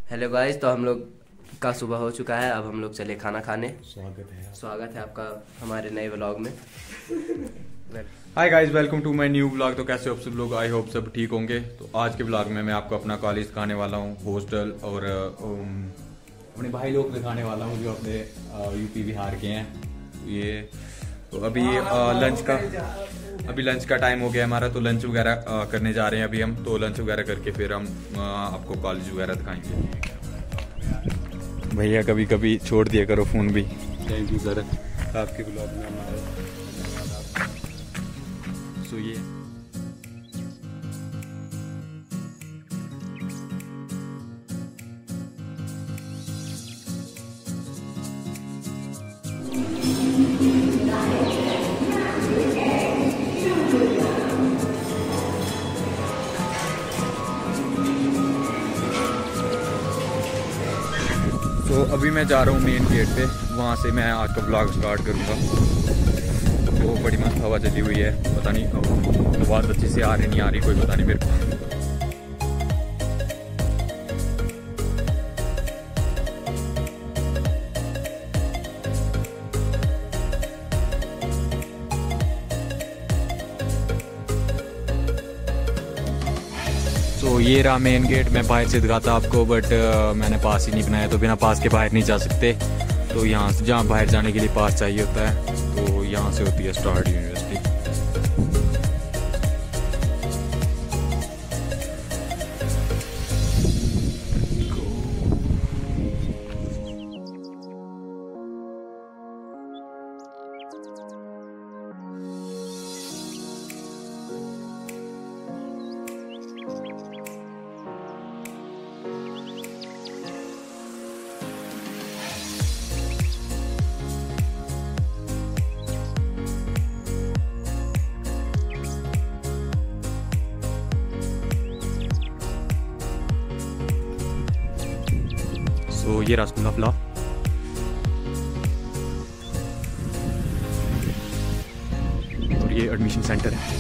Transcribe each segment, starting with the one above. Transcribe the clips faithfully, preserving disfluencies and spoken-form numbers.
Hello guys, तो हम लोग का सुबह हो चुका है। अब हम लोग चले खाना खाने। स्वागत है स्वागत है आपका हमारे नए व्लॉग में। Hi guys, welcome to my new vlog. तो कैसे हो आप सब लोग? आई होप सब ठीक होंगे। तो आज के व्लॉग में मैं आपको अपना कॉलेज दिखाने वाला हूँ, हॉस्टल, और um, अपने भाई लोग दिखाने वाला हूँ जो अपने यूपी बिहार के हैं। ये तो अभी लंच का अभी लंच का टाइम हो गया हमारा, तो लंच वगैरह करने जा रहे हैं अभी हम। तो लंच वगैरह करके फिर हम आ, आपको कॉलेज वगैरह दिखाएंगे। भैया कभी कभी छोड़ दिया करो फ़ोन भी। थैंक यू सर, आपके ब्लॉग में हमारे सो ये तो अभी मैं जा रहा हूँ मेन गेट पे, वहाँ से मैं आज का ब्लॉग स्टार्ट करूँगा। तो बड़ी मस्त हवा चली हुई है, पता नहीं आवाज़ अच्छी से आ रही नहीं आ रही, कोई पता नहीं मेरे को। तो ये रहा मेन गेट। मैं बाहर से दिखाता आपको, बट uh, मैंने पास ही नहीं बनाया, तो बिना पास के बाहर नहीं जा सकते। तो यहाँ से जहाँ बाहर जाने के लिए पास चाहिए होता है, तो यहाँ से होती है स्टार्ट यूनिवर्सिटी। तो ये रसगुल्ला फला, और ये एडमिशन सेंटर है।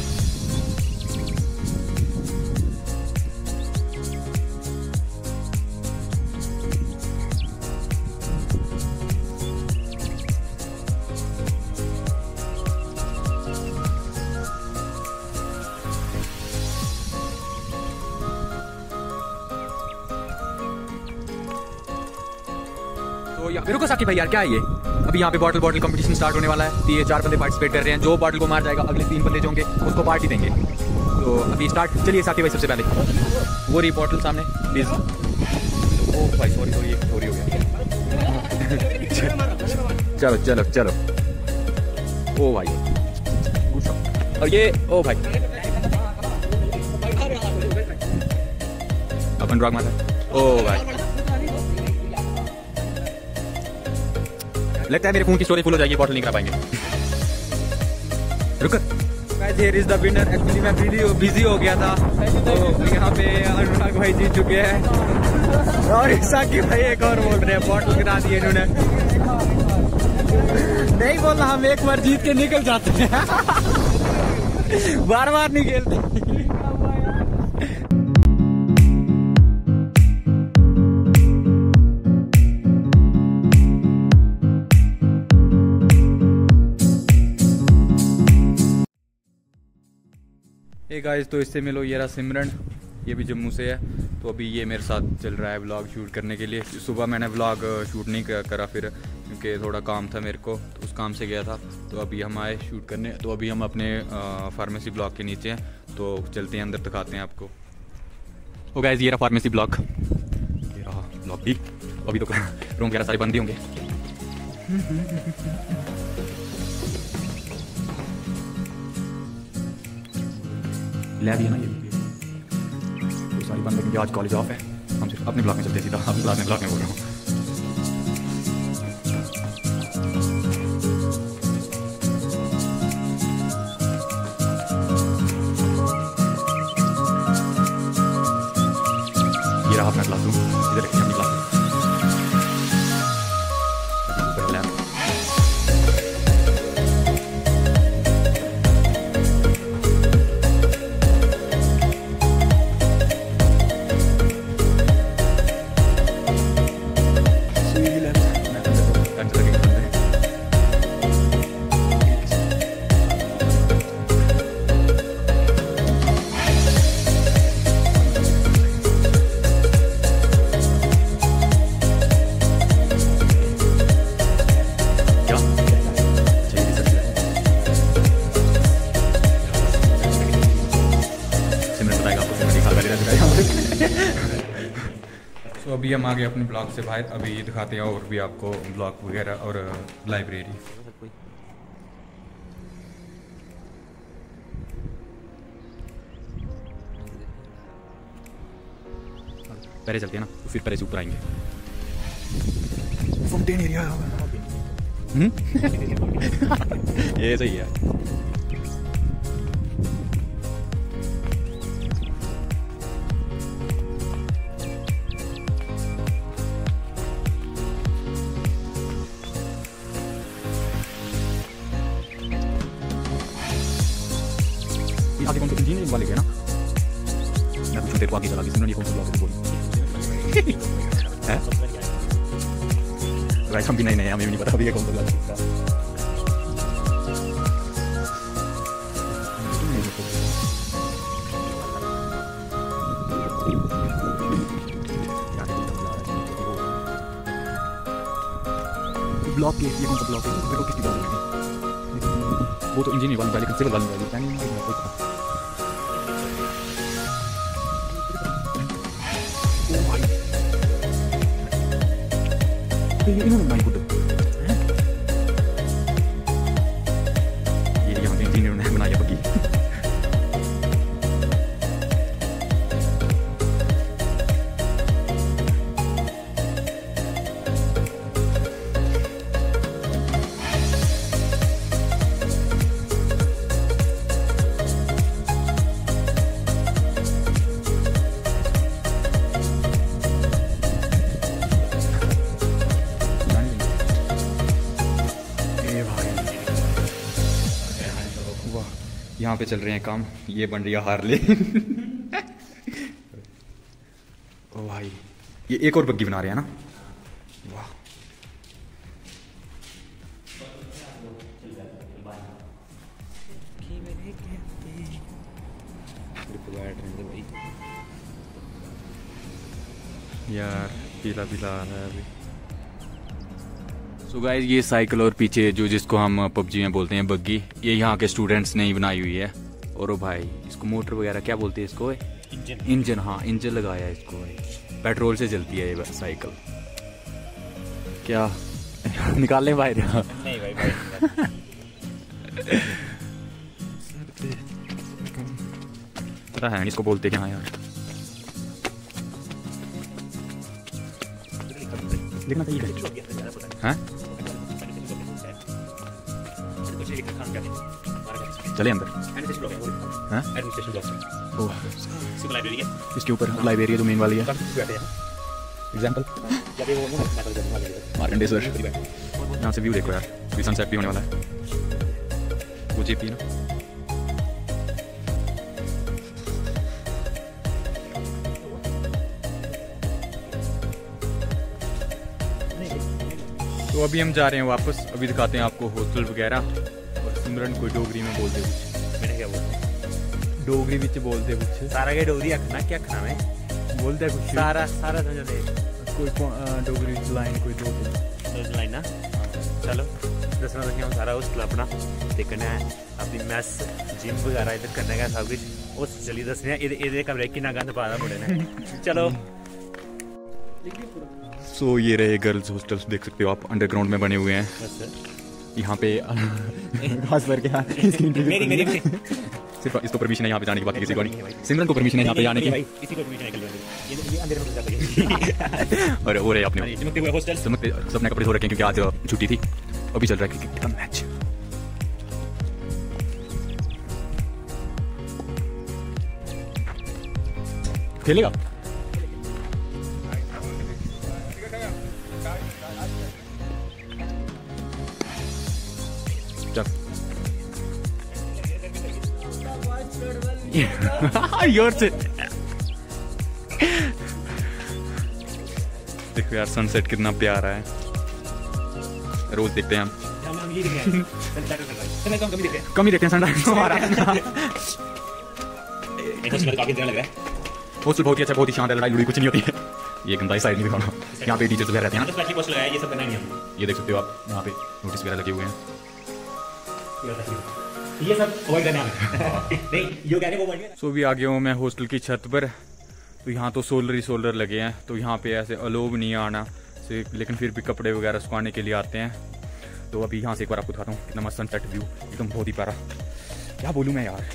तो यहाँ रुको साकी भाई, यार क्या है ये? अभी यहाँ पे बॉटल बॉटल कंपटीशन स्टार्ट होने वाला है। तो ये चार बंदे पार्टिसिपेट कर रहे हैं। जो बॉटल को मार जाएगा, अगले तीन बंदे जो होंगे उसको पार्टी देंगे। तो अभी स्टार्ट, चलिए साकी भाई सबसे पहले वो रही बॉटल सामने प्लीज। ओ भाई सॉरी सॉरी, एक चोरी हो गया। चलो चलो चलो, ओ भाई, और ये ओ भाई अपन ड्रॉग मारता। ओ भाई लगता है मेरे फोन की स्टोरेज फुल हो जाएगी, बॉटल नहीं करा पाएंगे। रुक, here is the winner. Actually मैं बिजी बिजी हो गया था, तो यहाँ पे अनुराग भाई जीत चुके हैं, और साकी भाई एक और बोल रहे हैं, बॉटल गिरा दिए इन्होंने। नहीं बोलना, हम एक बार जीत के निकल जाते हैं, बार बार नहीं खेलते। हे गाइस, तो इससे मिलो, ये रहा सिमरन, ये भी जम्मू से है। तो अभी ये मेरे साथ चल रहा है व्लॉग शूट करने के लिए। सुबह मैंने व्लॉग शूट नहीं करा फिर, क्योंकि थोड़ा काम था मेरे को, तो उस काम से गया था। तो अभी हम आए शूट करने। तो अभी हम अपने फार्मेसी ब्लॉक के नीचे हैं, तो चलते हैं अंदर, दिखाते हैं आपको। ओ गाइस, ये रहा फार्मेसी ब्लॉक, ये रहा ब्लॉक भी। अभी तो रूम वगैरह सारे बंद ही होंगे। लैब है ना ये, तो सारी बंद, क्योंकि आज कॉलेज ऑफ है। हम सिर्फ अपने ब्लॉक में चलते, सीधा अपने क्लास में ब्लॉक में बोल रहा हूँ। ये रहा अपना क्लासरूम, इधर रखिए अपनी क्लास। तो अभी हम आ गए अपने ब्लॉक से बाहर, अभी दिखाते हैं और भी आपको ब्लॉक वगैरह और लाइब्रेरी। पहले चलते हैं ना, तो फिर पहले से ऊपर आएंगे। फाउंटेन एरिया ये सही है। आगे कौन सा इंजीनियरिंग वाले गए ना, मैं कुछ देर को आगे चला गई, सुनो ये कौन सा ब्लॉग बोल है राइट। हम भी नहीं नहीं हमें भी नहीं पता अभी ये कौन सा ब्लॉग है। ब्लॉक के ये कौन सा ब्लॉक है, देखो कितनी बात है। वो तो इंजीनियर वाली लेकिन सिविल वाली वाली नहीं नहीं पता। ये इन्होंने बनाई खुद, ये यहाँ पे इंजीनियर ने बनाई है बग्गी। यहाँ पे चल रहे हैं काम, ये बन रही है हार्ले। ओ भाई ये एक और बग्गी बना रहे हैं ना, वाह। यार पीला पीला आ रहा है अभी। सो गाइस ये साइकिल और पीछे जो जिसको हम पबजी में बोलते हैं बग्गी, ये यहाँ के स्टूडेंट्स ने ही बनाई हुई है। और ओ भाई इसको मोटर वगैरह क्या बोलते हैं इसको, इंजन इंजन हाँ इंजन लगाया है इसको, पेट्रोल से चलती है ये साइकिल। क्या निकाल लें बाहर? नहीं भाई भाई पता है इसको बोलते क्या यार, देखना चाहिए हाँ? चले अंदर हाँ? इसके ऊपर लाइब्रेरी जो मेन वाली है, एग्जाम्पल मार्कंडेश्वर। यहाँ से व्यू देखो यार, अभी सनसेट भी होने वाला है। वो जेपी ना, तो अभी हम जा रहे हैं वापस। अभी दिखाते हैं आपको हॉस्टल वगैरह। और सिमरन कोई डोगरी में बोलते कुछ, मैंने क्या बोलते डोगरी विच बोलते कुछ, सारा के डोगरी आखना क्या आखना मैं बोलते कुछ सारा सारा समझ ले कोई डोगरी लाइन कोई दो दो लाइन ना। चलो दसना तो हम सारा हॉस्टल अपना देखना है, अपनी मैस जिम वगैरह इधर करने का सब कुछ उस चली दसने ये कमरे कितना गंद पा मुड़े ने। चलो सो so, ये रहे गर्ल्स हॉस्टल्स, देख सकते हो आप अंडरग्राउंड में बने हुए हैं। यहाँ पे खास करके मेरी मेरी सिर्फ इसको परमिशन है यहाँ पे जाने की, बाकी किसी को नहीं। सिमरन को परमिशन है यहाँ पे जाने की, और वो रहे अपने सबने कपड़े धो रखे क्योंकि आज छुट्टी थी। अभी चल रहा है क्रिकेट का मैच। खेलेगा योर से देखो यार सनसेट कितना प्यारा है, रोज देखते हैं हम। कम ही देखते हैं सनराइज हमारा। हॉस्टल बहुत ही अच्छा, बहुत ही शांत है, लड़ाई लुड़ी कुछ नहीं होती है। ये गंदा साइड नहीं दिखाना, यहाँ पे टीचर्स वगैरह रहते हैं ना, ये देख सकते हो आप, यहाँ पे नोटिस वगैरह लगे हुए हैं। ये सब अवॉइड करना है। नहीं यो कहने को बोल। सो भी आ गया हूँ मैं हॉस्टल की छत पर। तो यहाँ तो सोलर ही सोलर लगे हैं, तो यहाँ पे ऐसे अलोव नहीं आना से, लेकिन फिर भी कपड़े वगैरह सुखाने के लिए आते हैं। तो अभी यहाँ से एक बार आपको दिखाता हूँ कितना मस्त सनसेट व्यू, एकदम बहुत ही प्यारा। क्या बोलूँ मैं यार।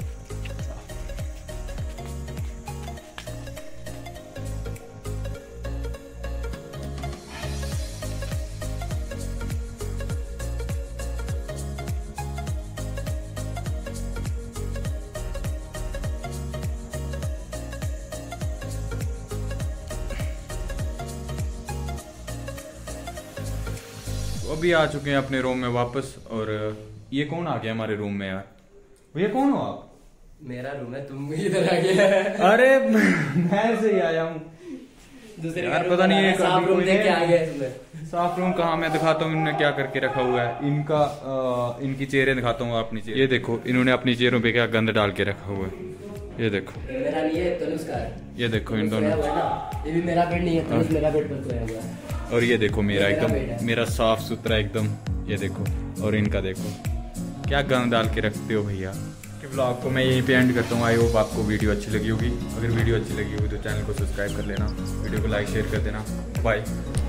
अभी आ चुके हैं अपने रूम में वापस। और ये कौन आ गया हमारे रूम में यार? भैया कौन हो आप? मेरा रूम है, तुम इधर आ गया। अरे मैं ऐसे ही आया हूँ दूसरे यार, पता नहीं है साफ रूम देख के आ गए तुमने। साफ रूम कहाँ? मैं दिखाता हूँ इन्होंने क्या करके रखा हुआ है। इनका आ, इनकी चेयरें दिखाता हूँ अपनी चेयर। ये देखो इन्होंने अपनी चेयरों पे क्या गंद डाल के रखा हुआ है। ये देखो, मेरा नहीं है, तनुष का है। ये देखो इन दोनों। ये भी मेरा बेड नहीं है, तनुष मेरा बेड पर सोया हुआ है। और ये देखो मेरा मेरा बेड एकदम है। मेरा साफ सुथरा एकदम। ये देखो, और इनका देखो क्या गंद डाल के रखते हो भैया। कि ब्लॉग को मैं यहीं पे एंड करता हूँ। आई होप आपको वीडियो अच्छी लगी होगी। अगर वीडियो अच्छी लगी होगी तो चैनल को सब्सक्राइब कर लेना, वीडियो को लाइक शेयर कर देना। बाय।